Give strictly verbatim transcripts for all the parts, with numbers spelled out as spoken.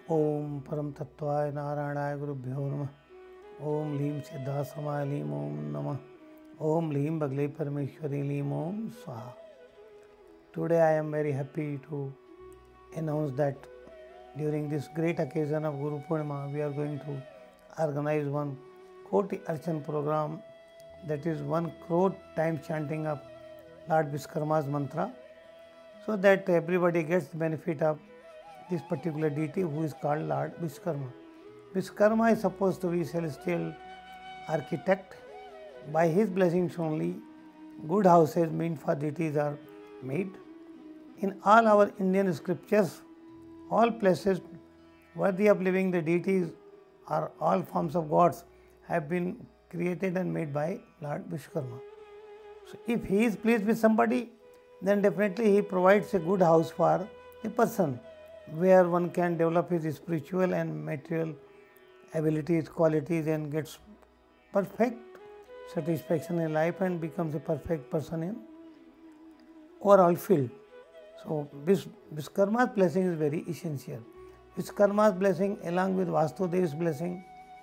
ओम परम तत्वाय नारायणाय गुरुभ्यो नमः। ओम लीम सिद्धाश्रमाय लीम ओम नमः। ओम लीम बगले परमेश्वरी लीम ओम स्वाहा। Today I am very happy to announce that during this great occasion of Guru Purnima, we are going to organize one Kotiyarchan program, that is one crore time chanting of Lord Vishwakarma's mantra, so that everybody gets the benefit of this particular deity who is called Lord Vishwakarma. Vishwakarma is supposed to be celestial architect. By his blessings only good houses meant for deities are made. In all our Indian scriptures, all places worthy of living the deities or all forms of gods have been created and made by Lord Vishwakarma. So if he is pleased with somebody, then definitely he provides a good house for a person where one can develop his spiritual and material abilities, qualities, and gets perfect satisfaction in life and becomes a perfect person in overall field. So this Vishwakarma's blessing is very essential. Vishwakarma's blessing along with Vastudev's blessing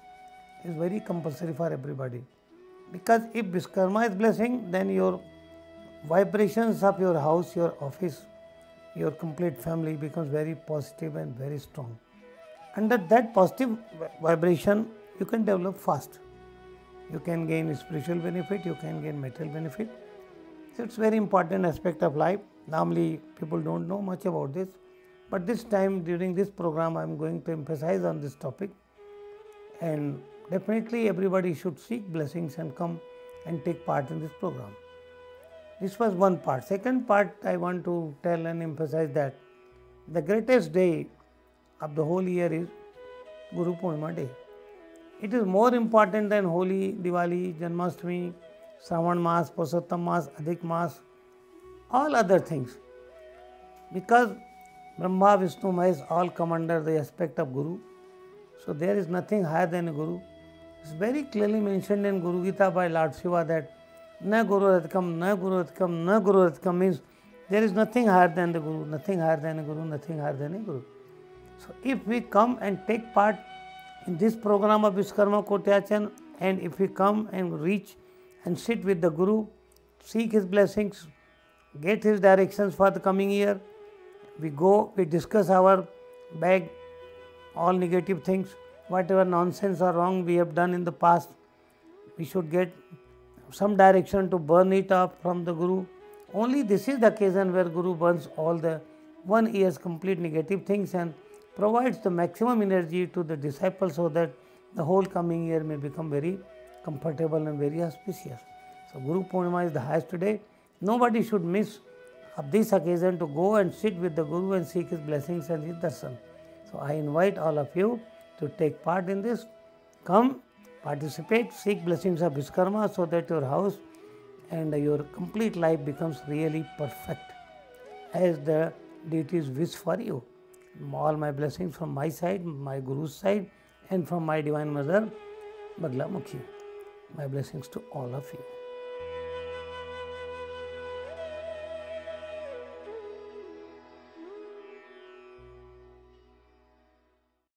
is very compulsory for everybody. Because if Vishwakarma is blessing, then your vibrations of your house, your office, your complete family becomes very positive and very strong. Under that positive vibration, you can develop fast. You can gain spiritual benefit, you can gain material benefit. So it's very important aspect of life. Normally people don't know much about this, but this time during this program I am going to emphasize on this topic, and definitely everybody should seek blessings and come and take part in this program. This was one part. Second part, I want to tell and emphasize that the greatest day of the whole year is Guru Purnima day. It is more important than Holi, Diwali, Janmashtami, Shravan Mas, Purushottam Mas, Adhik Mas, all other things. Because Brahma, Vishnu, Mahesh all come under the aspect of Guru. So there is nothing higher than a Guru. It's very clearly mentioned in Guru Gita by Lord Shiva that Na Guru Ratkam, Na Guru Ratkam, Na Guru Ratkam means there is nothing higher than the Guru, nothing higher than a Guru, nothing higher than a Guru. So if we come and take part in this program of Vishwakarma Kotiyarchan, and if we come and reach and sit with the Guru, seek his blessings, get his directions for the coming year, we go, we discuss our bag, all negative things, whatever nonsense or wrong we have done in the past, we should get some direction to burn it up from the Guru. Only this is the occasion where Guru burns all the one year's complete negative things and provides the maximum energy to the disciples so that the whole coming year may become very comfortable and very auspicious. So Guru Purnima is the highest day. Nobody should miss of this occasion to go and sit with the Guru and seek his blessings and his darshan. So I invite all of you to take part in this. Come, participate, seek blessings of Vishwakarma so that your house and your complete life becomes really perfect as the deities wish for you. All my blessings from my side, my Guru's side, and from my Divine Mother, Bagla Mukhi. My blessings to all of you.